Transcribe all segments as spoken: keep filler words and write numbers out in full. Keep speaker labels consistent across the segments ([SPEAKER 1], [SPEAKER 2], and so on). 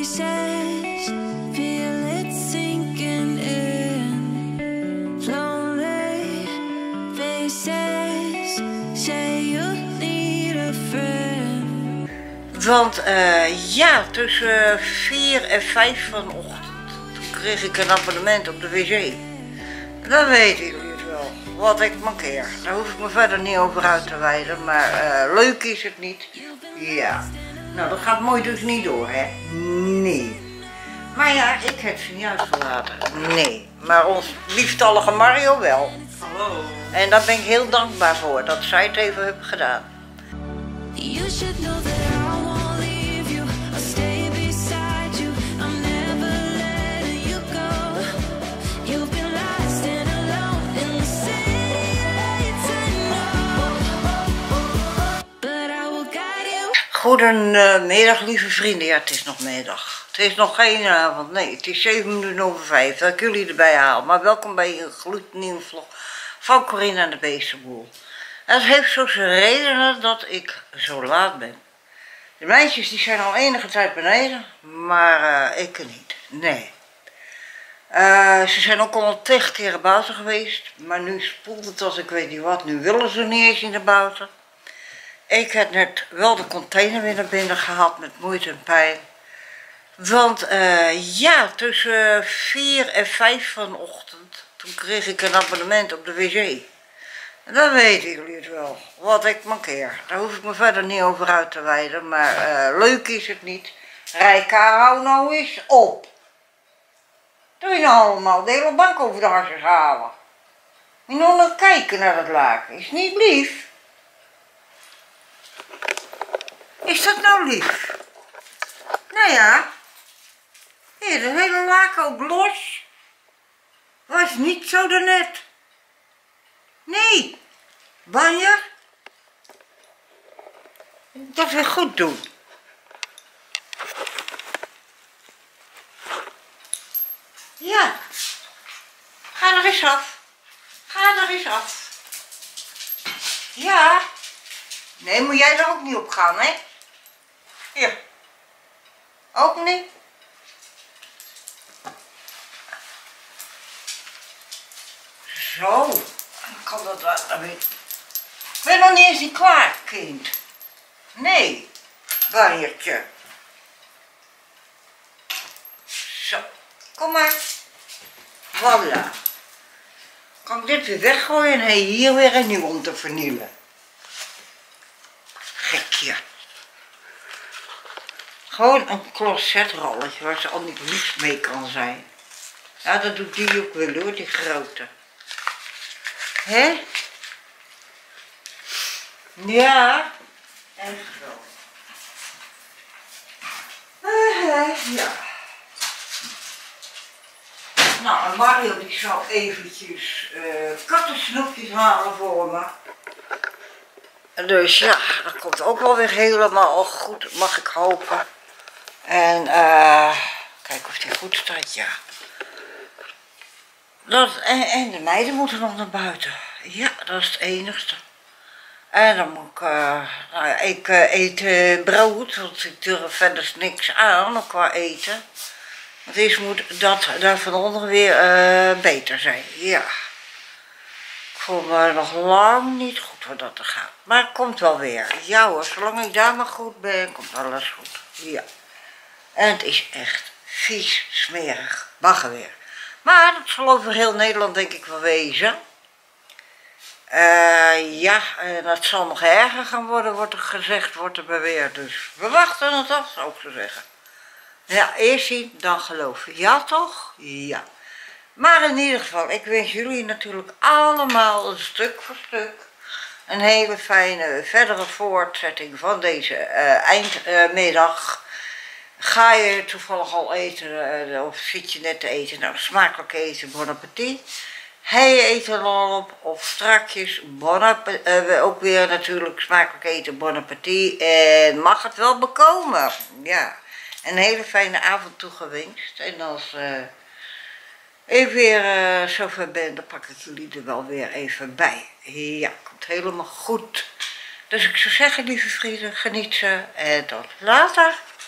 [SPEAKER 1] faces, feel it sinking in. Lonely faces, say you need a friend.
[SPEAKER 2] Want uh, ja, tussen vier en vijf vanochtend, toen kreeg ik een abonnement op de wc. Dan weten jullie het wel, wat ik mankeer. Daar hoef ik me verder niet over uit te wijden, maar uh, leuk is het niet. Ja, nou dat gaat mooi dus niet door, hè? Nee. Maar ja, ik heb ze niet uitgelaten. Nee, maar ons lieftallige Mario wel.
[SPEAKER 3] Hallo.
[SPEAKER 2] En daar ben ik heel dankbaar voor, dat zij het even heeft gedaan.
[SPEAKER 1] You should know that I won't leave you. I'll stay beside you. I'm never letting you go. You've been lost and alone in the city late tonight. But I will guide you.
[SPEAKER 2] Goedemiddag lieve vrienden, ja het is nog middag. Het is nog geen avond, nee het is zeven minuten over vijf dat ik jullie erbij haal. Maar welkom bij een gloednieuwe vlog van Corinne en de Beestenboel. En dat heeft zo zijn redenen dat ik zo laat ben. De meisjes die zijn al enige tijd beneden, maar uh, ik niet, nee. Uh, ze zijn ook al tig keren buiten geweest, maar nu spoelt het als ik weet niet wat. Nu willen ze niet eens in de buiten. Ik heb net wel de container weer naar binnen gehad met moeite en pijn. Want uh, ja, tussen vier en vijf vanochtend, toen kreeg ik een abonnement op de wc. Dan weten jullie het wel, wat ik mankeer. Daar hoef ik me verder niet over uit te wijden, maar uh, leuk is het niet. Rijka, hou nou eens op. Doe je nou allemaal de hele bank over de harsjes halen? Moet je nog naar kijken naar het laken, is niet lief? Is dat nou lief? Nou ja, hier, de hele laken ook los. Was niet zo daarnet. Nee, Banja, dat weer goed doen. Ja, ga er eens af. Ga er eens af. Ja, nee, moet jij er ook niet op gaan, hè? Hier, ook niet. Zo, dan kan dat wel. Dan weet ik. Ik ben nog niet eens niet klaar, kind. Nee, banjertje. Zo, kom maar. Voilà. Kan ik dit weer weggooien en hij hier weer een nieuw om te vernielen. Gekje. Gewoon een closetrolletje waar ze al niet lief mee kan zijn. Ja, dat doet die ook wel hoor, die grote. Hè? Ja, echt wel. Uh, ja. Nou, en Mario die zal eventjes uh, kattensnoepjes halen voor me. Dus ja, dat komt ook wel weer helemaal goed, mag ik hopen. En uh, kijk of die goed staat, ja. Dat, en, en de meiden moeten nog naar buiten. Ja, dat is het enigste. En dan moet ik, uh, nou ja, ik uh, eet uh, brood, want ik durf verder niks aan qua eten. Want eerst moet dat daar van onder weer uh, beter zijn, ja. Ik voel me nog lang niet goed voor dat te gaan. Maar het komt wel weer. Ja hoor, zolang ik daar maar goed ben, komt alles goed. Ja. En het is echt vies, smerig, baggerweer. Maar dat zal over heel Nederland denk ik wel wezen. Uh, ja, en dat zal nog erger gaan worden, wordt er gezegd, wordt er beweerd. Dus we wachten het af, zou ik zo zeggen. Ja, eerst zien, dan geloven. Ja toch? Ja. Maar in ieder geval, ik wens jullie natuurlijk allemaal een stuk voor stuk een hele fijne verdere voortzetting van deze uh, eindmiddag. Uh, Ga je toevallig al eten uh, of zit je net te eten? Nou, smakelijk eten, bon appétit. Hij eet er al op, of strakjes, bon appétit, uh, ook weer natuurlijk smakelijk eten, bon appétit. En mag het wel bekomen, ja. Een hele fijne avond toegewenst. En als uh, ik weer uh, zover ben, dan pak ik jullie er wel weer even bij. Ja, komt helemaal goed. Dus ik zou zeggen, lieve vrienden, geniet ze en tot later.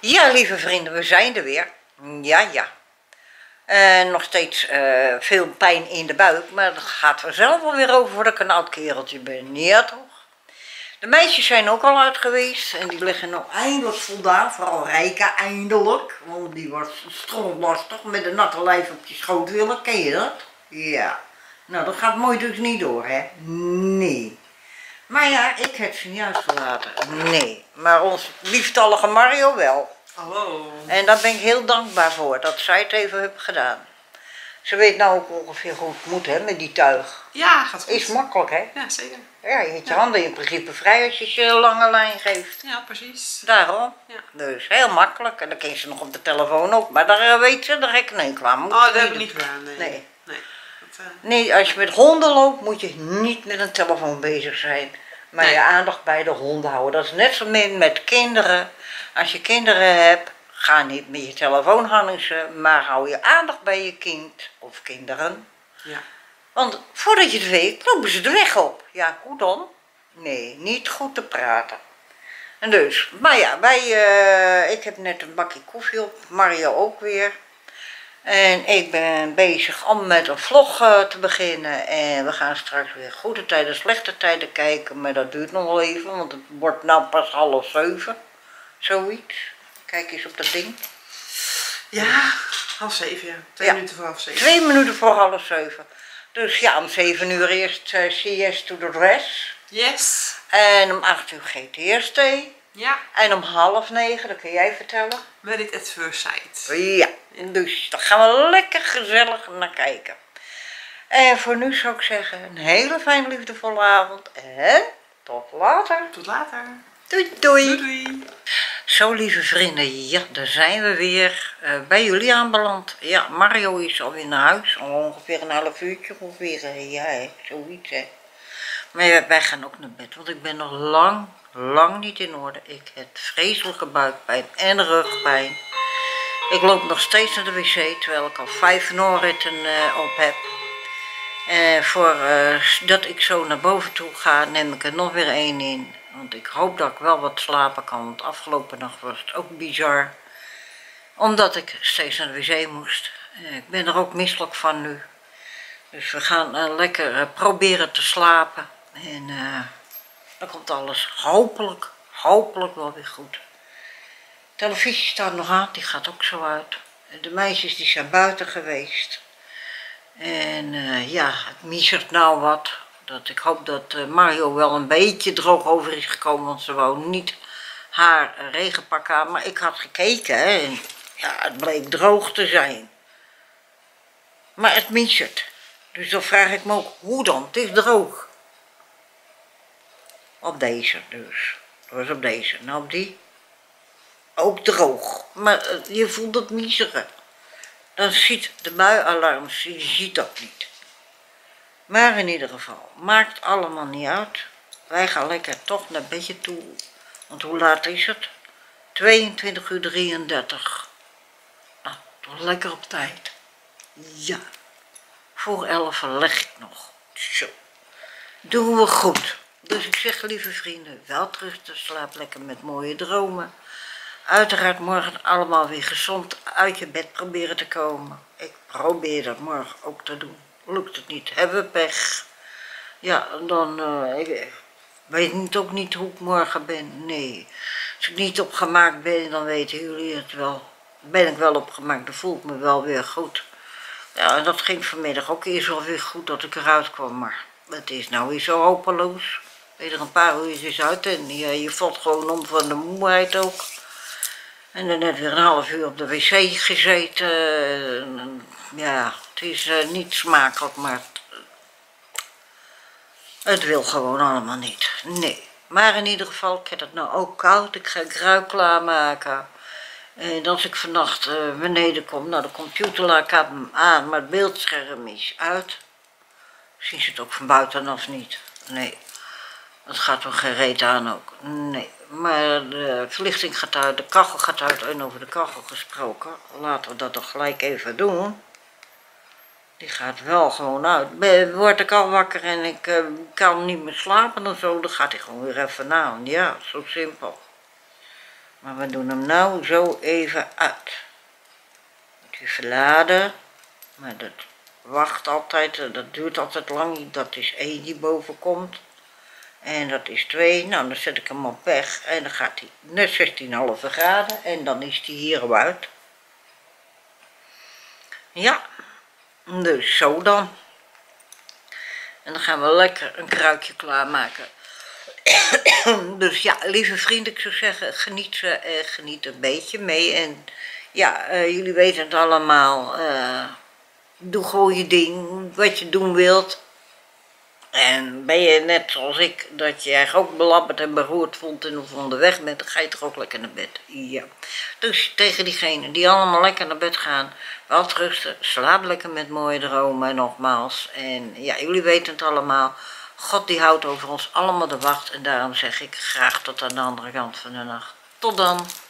[SPEAKER 2] Ja, lieve vrienden, we zijn er weer. Ja, ja. En nog steeds uh, veel pijn in de buik, maar dat gaat vanzelf alweer over voordat ik een oud kereltje ben. Ja, toch? De meisjes zijn ook al uit geweest en die liggen nog eindelijk voldaan. Vooral Rijka eindelijk, want die was strontlastig met een natte lijf op je schoot willen. Ken je dat? Ja. Nou, dat gaat mooi dus niet door, hè? Nee. Maar ja, ik heb ze niet uitgelaten. Nee. Maar ons lieftallige Mario wel.
[SPEAKER 3] Hallo.
[SPEAKER 2] En daar ben ik heel dankbaar voor, dat zij het even heeft gedaan. Ze weet nou ook ongeveer hoe het moet, hè, met die tuig.
[SPEAKER 3] Ja, gaat goed.
[SPEAKER 2] Is makkelijk, hè?
[SPEAKER 3] Ja, zeker.
[SPEAKER 2] Ja, je hebt je
[SPEAKER 3] Ja.
[SPEAKER 2] handen in principe vrij als je ze een lange lijn geeft.
[SPEAKER 3] Ja, precies.
[SPEAKER 2] Daarom.
[SPEAKER 3] Ja.
[SPEAKER 2] Dus heel makkelijk. En dan kun je ze nog op de telefoon ook. Maar daar eh, weet ze, daar heb ik nee kwam.
[SPEAKER 3] Oh, dat heb ik niet gedaan. Nee.
[SPEAKER 2] Nee.
[SPEAKER 3] Nee. Dat, uh...
[SPEAKER 2] Nee, als je met honden loopt, moet je niet met een telefoon bezig zijn. Maar
[SPEAKER 3] Nee.
[SPEAKER 2] je aandacht bij de honden houden. Dat is net zo min met kinderen. Als je kinderen hebt, ga niet met je telefoon hangen, maar hou je aandacht bij je kind of kinderen.
[SPEAKER 3] Ja.
[SPEAKER 2] Want voordat je het weet, lopen ze de weg op. Ja, hoe dan? Nee, niet goed te praten. En dus, maar ja, wij, uh, ik heb net een bakje koffie op, Mario ook weer. En ik ben bezig om met een vlog uh, te beginnen. En we gaan straks weer goede tijden, slechte tijden kijken. Maar dat duurt nog wel even, want het wordt nou pas half zeven. Zoiets. Kijk eens op dat ding.
[SPEAKER 3] Ja, half zeven, ja. Twee
[SPEAKER 2] Ja.
[SPEAKER 3] minuten voor half zeven.
[SPEAKER 2] Twee minuten voor half zeven. Dus ja, om zeven uur eerst uh, C S to the dress.
[SPEAKER 3] Yes.
[SPEAKER 2] En om acht uur G T S T.
[SPEAKER 3] Ja.
[SPEAKER 2] En om half negen, dat kun jij vertellen.
[SPEAKER 3] Married at first sight.
[SPEAKER 2] Ja, dus daar gaan we lekker gezellig naar kijken. En voor nu zou ik zeggen, een hele fijne liefdevolle avond. En tot later.
[SPEAKER 3] Tot later.
[SPEAKER 2] Doei doei.
[SPEAKER 3] Doei doei.
[SPEAKER 2] Zo lieve vrienden, ja, daar zijn we weer uh, bij jullie aanbeland. Ja, Mario is alweer naar huis, al ongeveer een half uurtje ongeveer. Uh, ja, hè, zoiets hè. Maar ja, wij gaan ook naar bed, want ik ben nog lang, lang niet in orde. Ik heb vreselijke buikpijn en rugpijn. Ik loop nog steeds naar de wc, terwijl ik al vijf noorritten uh, op heb. En voor uh, dat ik zo naar boven toe ga, neem ik er nog weer één in. Want ik hoop dat ik wel wat slapen kan, want afgelopen nacht was het ook bizar. Omdat ik steeds naar de wc moest. Ik ben er ook misselijk van nu. Dus we gaan uh, lekker uh, proberen te slapen. En uh, dan komt alles hopelijk, hopelijk wel weer goed. De televisie staat nog aan, die gaat ook zo uit. De meisjes die zijn buiten geweest. En uh, ja, het miezert nou wat. Dat ik hoop dat uh, Mario wel een beetje droog over is gekomen, want ze wou niet haar uh, regenpak aan. Maar ik had gekeken hè, en ja, het bleek droog te zijn. Maar het miezert. Dus dan vraag ik me ook, hoe dan? Het is droog. Op deze dus. Dat was op deze. Nou op die. Ook droog. Maar uh, je voelt het miezeren. Dan ziet de buienalarm, je ziet dat niet. Maar in ieder geval, maakt allemaal niet uit. Wij gaan lekker toch naar bedje toe. Want hoe laat is het? tweeëntwintig uur drieëndertig. Nou, toch lekker op tijd. Ja. Voor elf leg ik nog. Zo. Doen we goed. Dus ik zeg, lieve vrienden, wel rusten, slaap lekker met mooie dromen. Uiteraard morgen allemaal weer gezond uit je bed proberen te komen. Ik probeer dat morgen ook te doen. Lukt het niet, hebben we pech. Ja, dan uh, ik weet niet, ook niet hoe ik morgen ben. Nee, als ik niet opgemaakt ben, dan weten jullie het wel. Ben ik wel opgemaakt, dan voel ik me wel weer goed. Ja, en dat ging vanmiddag ook eerst wel weer goed dat ik eruit kwam. Maar het is nou weer zo hopeloos. Ben je er een paar uurtjes uit en ja, je valt gewoon om van de moeheid ook. En dan net weer een half uur op de wc gezeten. Ja, het is uh, niet smakelijk, maar het, het wil gewoon allemaal niet. Nee. Maar in ieder geval, ik heb het nou ook koud. Ik ga gruik klaarmaken. En als ik vannacht uh, beneden kom, nou de computer laat ik hem aan, maar het beeldscherm is uit. Zien ze het ook van buitenaf niet? Nee. Het gaat er geen reet aan ook. Nee. Maar de verlichting gaat uit, de kachel gaat uit en over de kachel gesproken. Laten we dat toch gelijk even doen. Die gaat wel gewoon uit. Ben, word ik al wakker en ik uh, kan niet meer slapen of zo, dan gaat hij gewoon weer even aan. Ja, zo simpel. Maar we doen hem nou zo even uit. Moet je verladen. Maar dat wacht altijd, dat duurt altijd lang. Dat is één die boven komt. En dat is twee. Nou, dan zet ik hem op weg. En dan gaat hij net zestien komma vijf graden. En dan is hij hier al uit. Ja. Dus zo dan. En dan gaan we lekker een kruikje klaarmaken. Dus ja, lieve vrienden, ik zou zeggen, geniet, uh, geniet een beetje mee. En ja, uh, jullie weten het allemaal. Uh, doe gewoon je ding, wat je doen wilt. En ben je net zoals ik, dat je je ook belabberd en beroerd voelt en of onderweg bent, dan ga je toch ook lekker naar bed. Ja. Dus tegen diegenen die allemaal lekker naar bed gaan, wel rusten, slaap lekker met mooie dromen nogmaals. En ja, jullie weten het allemaal. God die houdt over ons allemaal de wacht en daarom zeg ik graag tot aan de andere kant van de nacht. Tot dan.